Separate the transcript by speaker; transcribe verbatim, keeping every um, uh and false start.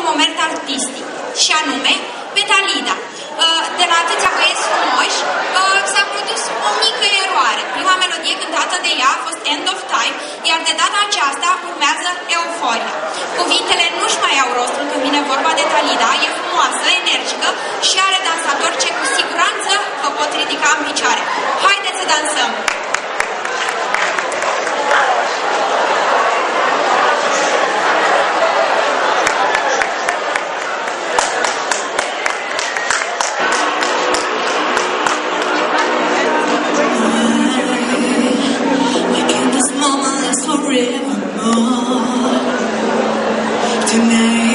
Speaker 1: un moment artistic, și anume Betalida. De la atâția băieți frumoși s-a produs o mică eroare. Prima melodie cântată de ea a fost End of Time, iar de data aceasta urmează Euforia. Cuvintele nu-și mai au rostul când vine vorba de Talida, e frumoasă, energică și are dansatori ce cu siguranță vă pot ridica în picioare. Haideți să dansăm!
Speaker 2: Tonight